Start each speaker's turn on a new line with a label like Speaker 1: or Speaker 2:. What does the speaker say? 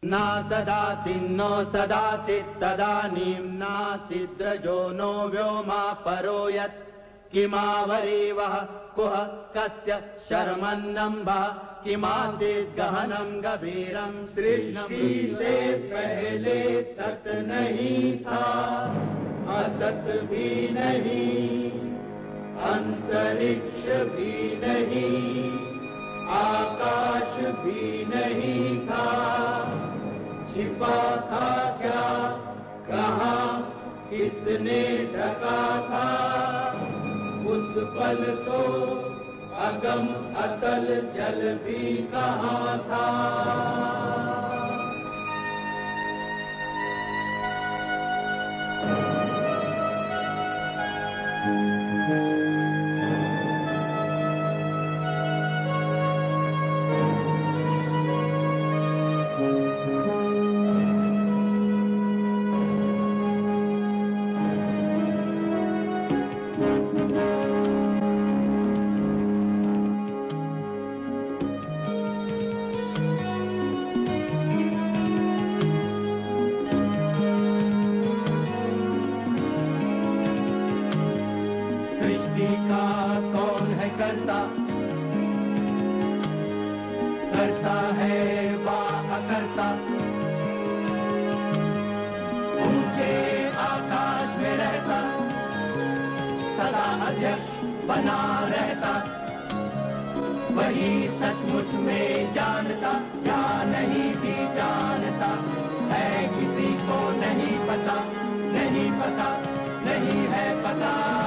Speaker 1: न सदासिन्नो सदासि तदानीं नासिद्रजो नो व्योमा परो यत् किमावरीवः कुह कस्य शर्मन्नम्भः किमासीत् गहनं गभीरं
Speaker 2: सृष्टि से पहले सत नहीं था, असत भी नहीं, अंतरिक्ष भी नहीं, आकाश भी नहीं था। छिपा था क्या, कहाँ, किसने ढका था? उस पल तो अगम अतल जल भी कहाँ था।
Speaker 1: सृष्टि का कौन है करता, करता है वा अकर्ता। ऊंचे आकाश में रहता, सदा अध्यक्ष बना रहता। वही सचमुच में जानता या नहीं भी जानता है, किसी को नहीं पता, नहीं पता, नहीं है पता।